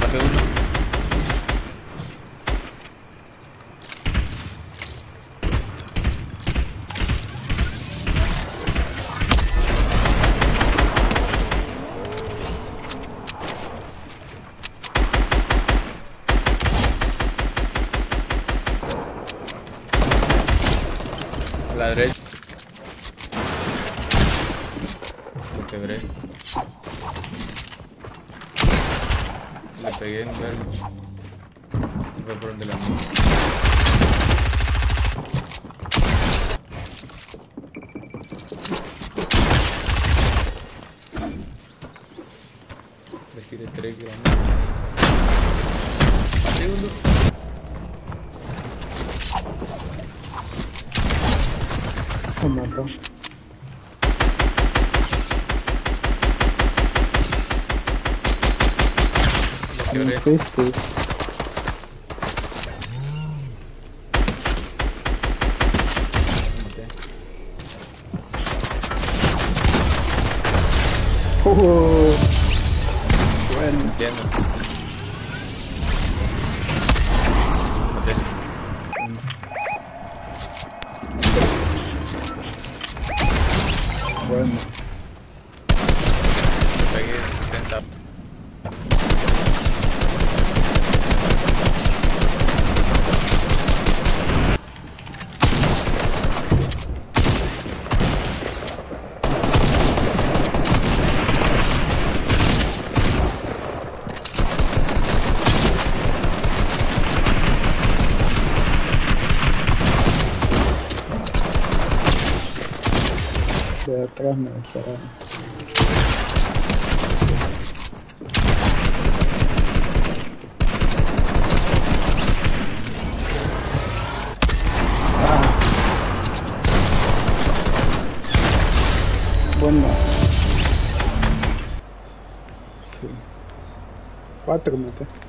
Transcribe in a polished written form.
tapé uno. A la derecha. Lo quebré. Le pegué en un verbo. Fue por donde la mía. Le giré 3 gramos. Segundo. Se mató. Quebré. Fuiste. Bueno. Entiendo. Maté. Bueno. Le pegué 30. De atrás me dispararon. Bueno. Sí. 4 maté.